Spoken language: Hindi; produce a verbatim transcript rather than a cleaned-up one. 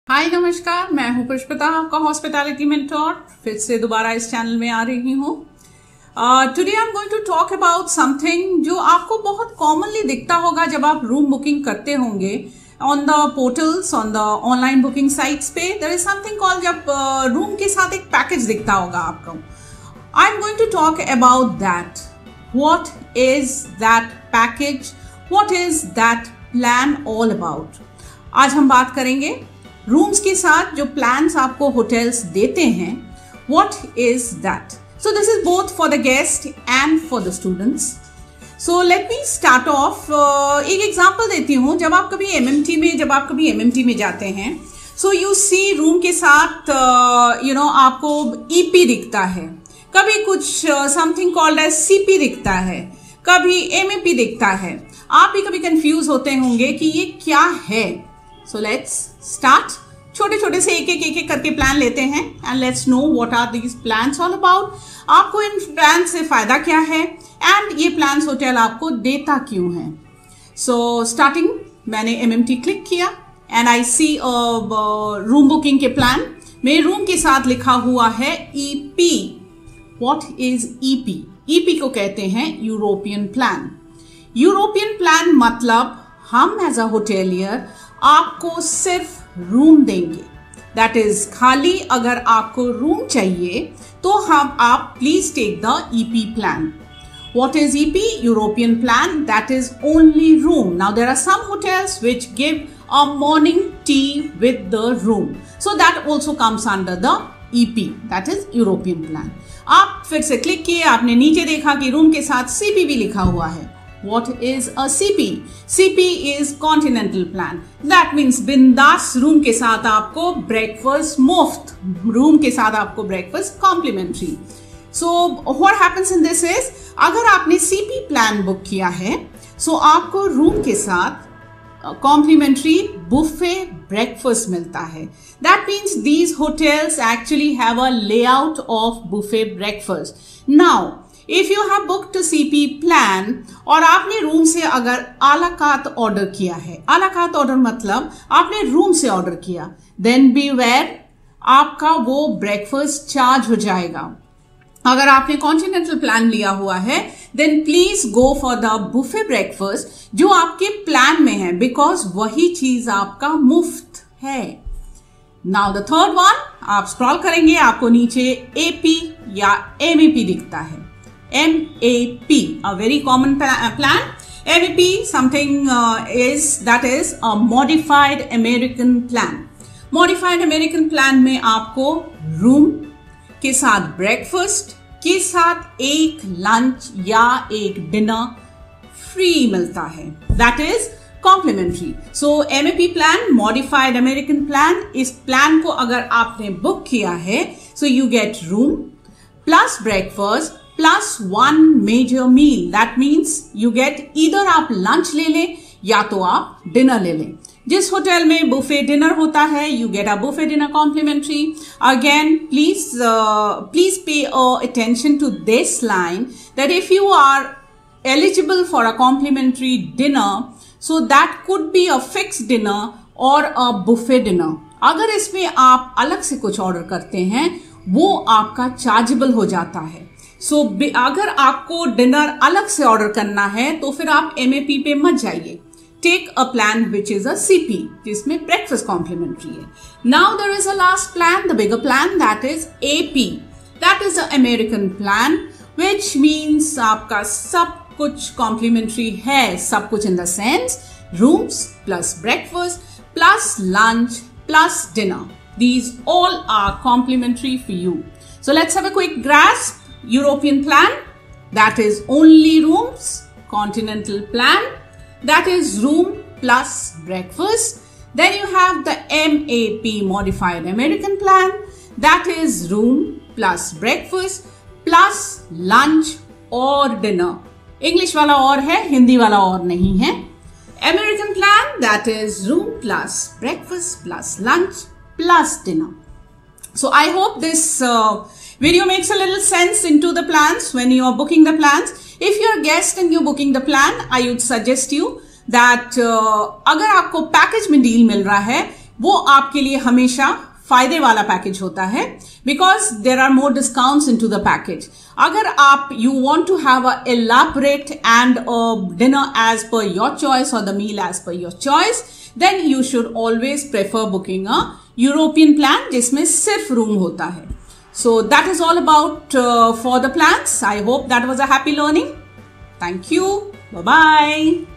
हाय नमस्कार, मैं हूं पुष्पिता, आपका हॉस्पिटैलिटी मेंटोर। फिर से दोबारा इस चैनल में आ रही हूं। Today I am going to talk about something जो आपको बहुत कॉमनली दिखता होगा जब आप रूम बुकिंग करते होंगे on the portals, on the online booking sites पे। देयर इज समथिंग कॉल्ड, जब रूम uh, के साथ एक पैकेज दिखता होगा आपको। I am going to talk about that. What is that package, what is that plan all about. आज हम बात करेंगे रूम्स के साथ जो प्लान्स आपको होटल्स देते हैं, what is that. So this is both for the guest and for the students. So let me start off. एक एग्जांपल देती हूँ। जब आप कभी एमएमटी में जब आप कभी एमएमटी में जाते हैं, सो यू सी रूम के साथ यू नो आपको ईपी दिखता है, कभी कुछ समथिंग कॉल्ड एज सीपी दिखता है, कभी एमएपी दिखता है। आप भी कभी कंफ्यूज होते होंगे कि ये क्या है। So let's start. छोटे छोटे से एक एक एक एक करके प्लान लेते हैं and let's know what are these plans all about. आपको इन प्लान से फायदा क्या है एंड ये प्लान्स होटल आपको देता क्यों है। सो स्टार्टिंग, मैंने एमएमटी क्लिक किया and I see room booking के प्लान। मेरे रूम के साथ लिखा हुआ है EP. What is EP? EP को कहते हैं यूरोपियन प्लान। यूरोपियन प्लान मतलब हम एज अ होटेलियर आपको सिर्फ रूम देंगे। दैट इज खाली अगर आपको रूम चाहिए तो हम आप please take the EP plan. What is E P? European plan, that is only room. Now there are some hotels which give a morning tea with the room. So that also comes under the E P, that is European plan. आप फिर से क्लिक किए, आपने नीचे देखा कि रूम के साथ C P भी लिखा हुआ है। What is a C P? C P is continental plan. That means बिंदास रूम के साथ आपको ब्रेकफास्ट मुफ्त, रूम के साथ आपको breakfast complimentary. So what happens in this is, अगर आपने C P प्लान बुक किया है, सो so आपको रूम के साथ कॉम्प्लीमेंट्री बुफे ब्रेकफास्ट मिलता है। That means these hotels actually have a layout of buffet breakfast. Now if you have booked a C P plan और आपने रूम से अगर आला कार्ट ऑर्डर किया है, आला कार्ट ऑर्डर मतलब आपने रूम से ऑर्डर किया, देन बीवेयर आपका वो ब्रेकफास्ट चार्ज हो जाएगा। अगर आपने कॉन्टिनेंटल प्लान लिया हुआ है, then please go for the buffet breakfast जो आपके प्लान में है, बिकॉज वही चीज आपका मुफ्त है। नाउ द थर्ड वन, आप स्क्रॉल करेंगे, आपको नीचे एपी या एमएपी दिखता है। M A P, a very common plan. M A P, something uh, is that is a modified American plan. Modified American plan में आपको रूम के साथ ब्रेकफास्ट के साथ एक लंच या एक डिनर फ्री मिलता है। That is complimentary. So M A P plan, modified American plan, इस प्लान को अगर आपने बुक किया है, so you get room plus breakfast plus one major meal. That means you get either आप लंच ले लें या तो आप डिनर ले लें। जिस होटल में बुफे डिनर होता है, you get a buffet dinner complimentary. Again, please uh, please pay uh, attention to this line that if you are eligible for a complimentary dinner, so that could be a fixed dinner or a buffet dinner. अगर इसमें आप अलग से कुछ ऑर्डर करते हैं, वो आपका चार्जेबल हो जाता है। सो so, अगर आपको डिनर अलग से ऑर्डर करना है तो फिर आप एमएपी पे मत जाइए। Take a plan which is a CP, जिसमें ब्रेकफास्ट कॉम्प्लीमेंट्री है। Now there is a last plan, the bigger plan, that is AP. That is a American plan which means आपका सब कुछ कॉम्प्लीमेंट्री है। सब कुछ in the sense rooms plus breakfast plus lunch plus dinner, these all are complimentary for you. So let's have a quick grasp. European plan, that is only rooms. Continental plan, that is room plus breakfast. Then you have the M A P, modified American plan, that is room plus breakfast plus lunch or dinner. English वाला और है, हिंदी वाला और नहीं है। American plan, that is room plus breakfast plus lunch plus dinner. So I hope this uh, video makes a little sense into the plans when you are booking the plans. If you're a guest and you're booking the plan, I would suggest you that uh, अगर आपको पैकेज में डील मिल रहा है, वो आपके लिए हमेशा फायदे वाला पैकेज होता है, because there are more discounts in to the package. अगर आप you want to have a elaborate and a dinner as per your choice or the meal as per your choice, then you should always prefer booking a European plan जिसमें सिर्फ रूम होता है. So that is all about uh, for the plans. I hope that was a happy learning. Thank you. Bye bye.